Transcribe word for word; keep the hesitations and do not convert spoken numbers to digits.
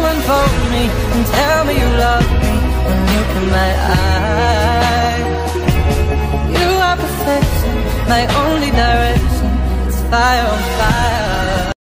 unfold me and tell me you love me and look in my eyes. You are perfection, my only direction. It's fire on fire.